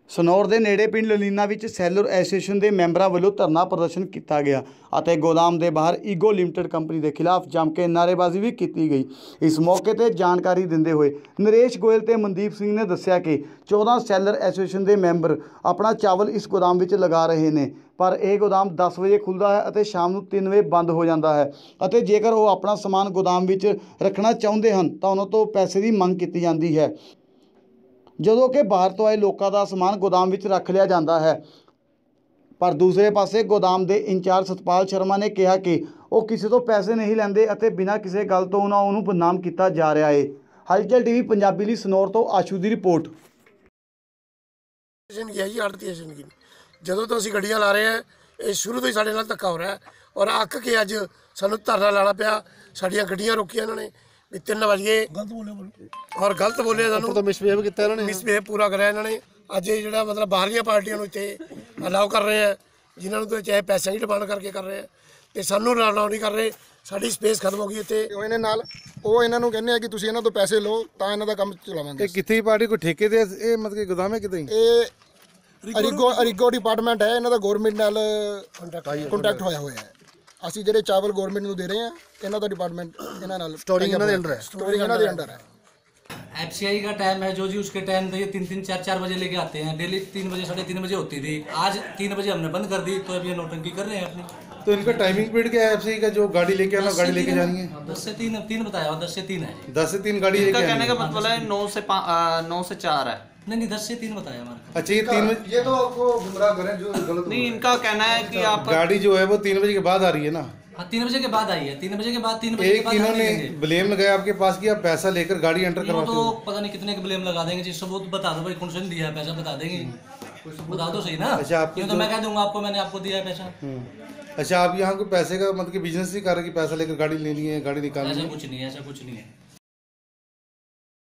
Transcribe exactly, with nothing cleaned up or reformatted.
ਸਨੌਰ ਦੇ ਨੇੜੇ ਪਿੰਡ ਲਲੀਨਾ ਵਿੱਚ ਸੈਲਰ ਐਸੋਸੀਏਸ਼ਨ ਦੇ ਮੈਂਬਰਾਂ ਵੱਲੋਂ ਧਰਨਾ ਪ੍ਰਦਰਸ਼ਨ ਕੀਤਾ ਗਿਆ ਅਤੇ ਗੋਦਾਮ ਦੇ ਬਾਹਰ ਈਗੋ ਲਿਮਟਿਡ ਕੰਪਨੀ ਦੇ ਖਿਲਾਫ ਜੰਮ ਕੇ ਨਾਅਰੇਬਾਜ਼ੀ ਵੀ ਕੀਤੀ ਗਈ। ਇਸ ਮੌਕੇ ਤੇ ਜਾਣਕਾਰੀ ਦਿੰਦੇ ਹੋਏ ਨਰੇਸ਼ ਗੋਇਲ ਤੇ ਮਨਦੀਪ ਸਿੰਘ ਨੇ ਦੱਸਿਆ ਕਿ ਚੌਦਾਂ ਸੈਲਰ ਐਸੋਸੀਏਸ਼ਨ ਦੇ ਮੈਂਬਰ ਆਪਣਾ ਚਾਵਲ ਇਸ ਗੋਦਾਮ ਵਿੱਚ ਲਗਾ ਰਹੇ ਨੇ, ਪਰ ਇਹ ਗੋਦਾਮ ਦਸ ਵਜੇ ਖੁੱਲ੍ਹਦਾ ਹੈ ਅਤੇ ਸ਼ਾਮ ਨੂੰ ਤਿੰਨ ਵਜੇ ਬੰਦ ਹੋ ਜਾਂਦਾ ਹੈ ਅਤੇ ਜੇਕਰ ਉਹ ਆਪਣਾ ਸਮਾਨ ਗੋਦਾਮ ਵਿੱਚ ਰੱਖਣਾ ਚਾਹੁੰਦੇ ਹਨ ਤਾਂ ਉਹਨਾਂ ਤੋਂ ਪੈਸੇ ਦੀ ਮੰਗ ਕੀਤੀ ਜਾਂਦੀ ਹੈ, ਜਦੋਂ ਕਿ ਬਾਹਰ ਤੋਂ ਆਏ ਲੋਕਾਂ ਦਾ ਸਮਾਨ ਗੋਦਾਮ ਵਿੱਚ ਰੱਖ ਲਿਆ ਜਾਂਦਾ ਹੈ। ਪਰ ਦੂਸਰੇ ਪਾਸੇ ਗੋਦਾਮ ਦੇ ਇੰਚਾਰਜ ਸਤਪਾਲ ਸ਼ਰਮਾ ਨੇ ਕਿਹਾ ਕਿ ਉਹ ਕਿਸੇ ਤੋਂ ਪੈਸੇ ਨਹੀਂ ਲੈਂਦੇ ਅਤੇ ਬਿਨਾਂ ਕਿਸੇ ਗੱਲ ਤੋਂ ਉਹਨਾਂ ਨੂੰ ਬਦਨਾਮ ਕੀਤਾ ਜਾ ਰਿਹਾ ਹੈ। ਹਲਚਲ ਟੀਵੀ ਪੰਜਾਬੀ ਲਈ ਸਨੌਰ ਤੋਂ ਆਸ਼ੂ ਦੀ ਰਿਪੋਰਟ। ਜਦੋਂ ਤੋਂ ਅਸੀਂ ਗੱਡੀਆਂ ਲਾ ਰਹੇ ਹਾਂ, ਇਹ ਸ਼ੁਰੂ ਤੋਂ ਹੀ ਸਾਡੇ ਨਾਲ ਧੱਕਾ ਹੋ ਰਿਹਾ ਹੈ ਔਰ ਅੱਕ ਕੇ ਅੱਜ ਸਾਨੂੰ ਧਰਨਾ ਲਾਣਾ ਪਿਆ। ਸਾਡੀਆਂ ਗੱਡੀਆਂ ਰੋਕੀਆਂ ਇਹਨਾਂ ਨੇ ਵੀ ਤਿੰਨ ਵਜ ਗਏ ਔਰ ਗਲਤ ਬੋਲੇ ਸਾਨੂੰ ਤਾਂ ਮਿਸਬਿਹੇਵ ਕੀਤਾ ਇਹਨਾਂ ਨੇ ਮਿਸਬਿਹੇਵ ਪੂਰਾ ਕਰਿਆ ਇਹਨਾਂ ਨੇ। ਅੱਜ ਇਹ ਜਿਹੜਾ ਮਤਲਬ ਬਾਹਰਲੀਆਂ ਪਾਰਟੀਆਂ ਨੂੰ ਇੱਥੇ ਅਲਾਓ ਕਰ ਰਹੇ ਆ, ਜਿਨ੍ਹਾਂ ਨੂੰ ਤਾਂ ਚਾਹੇ ਪੈਸਿਆਂ ਦੀ ਡਿਮਾਂਡ ਕਰਕੇ ਕਰ ਰਹੇ ਆ ਤੇ ਸਾਨੂੰ ਅਲਾਓ ਨਹੀਂ ਕਰ ਰਹੇ। ਸਾਡੀ ਸਪੇਸ ਖਤਮ ਹੋ ਗਈ ਇੱਥੇ। ਇਹਨਾਂ ਨਾਲ ਉਹ ਇਹਨਾਂ ਨੂੰ ਕਹਿੰਦੇ ਆ ਕਿ ਤੁਸੀਂ ਇਹਨਾਂ ਤੋਂ ਪੈਸੇ ਲਓ ਤਾਂ ਇਹਨਾਂ ਦਾ ਕੰਮ ਚਲਾਵਾਂਗੇ। ਇਹ ਕਿੱਥੇ ਪਾਰਟੀ ਕੋਈ ਠੇਕੇ ਦੇ ਇਹ ਮਤਲਬ ਕਿ ਗੋਦਾਮ ਹੈ ਕਿਤੇ? ਇਹ ਅਰੀਗੋ ਅਰੀਗੋ ਡਿਪਾਰਟਮੈਂਟ ਹੈ, ਇਹਨਾਂ ਦਾ ਗਵਰਨਮੈਂਟ ਨਾਲ ਕੰਟੈਕਟ ਹੋਇਆ ਹੋਇਆ ਹੈ। ਅਸੀਂ ਜਿਹੜੇ ਚਾਵਲ ਗਵਰਨਮੈਂਟ ਨੂੰ ਦੇ ਰਹੇ ਹਾਂ, ਇਹਨਾਂ ਦਾ ਡਿਪਾਰਟमेंट ਇਹਨਾਂ ਨਾਲ स्टोरिंग ਇਹਨਾਂ ਦੇ ਅੰਡਰ ਹੈ स्टोरिंग ਇਹਨਾਂ ਦੇ ਅੰਡਰ है। एफसीआई का टाइम है जो जी, उसके टाइम तो ये तीन तीन चार चार बजे लेके आते हैं। डेली तीन बजे साढ़े तीन बजे होती थी, आज तीन बजे हमने बंद कर दी, तो अब ये नौटंकी कर रहे हैं अपनी। तो इनका टाइमिंग पीरियड क्या है एफसीआई का? जो गाड़ी लेके आना गाड़ी लेके जानी है दस से तीन तीन बताया और दस से तीन है। दस से तीन गाड़ी लेके आनी कहने का मतलब है नौ से नौ से चार है। नहीं नहीं दस से तीन बताया हमारा। अच्छा, ये तीन ये तो आपको गुमराह करें जो गलत नहीं, इनका कहना है कि आप गाड़ी जो है वो तीन बजे के बाद आ रही है ना? हाँ, तीन बजे के बाद आई है। तीन बजे के बाद तीन बजे के एक बाद इन्होंने ब्लेम लगाया आपके पास कि आप पैसा लेकर गाड़ी एंटर करवाते तो हो। पता नहीं कितने के ब्लेम लगा देंगे जी। सबूत बता दो भाई, कौन सा दिया है पैसा, बता देंगे। बता दो सही ना। अच्छा, आपको ये तो मैं कह दूंगा आपको मैंने आपको दिया है पैसा। अच्छा, आप यहाँ कोई पैसे का मतलब कि बिजनेस नहीं कर रहे कि पैसा लेकर गाड़ी लेनी है, गाड़ी निकालनी ऐसा है? कुछ नहीं है, ऐसा कुछ नहीं है।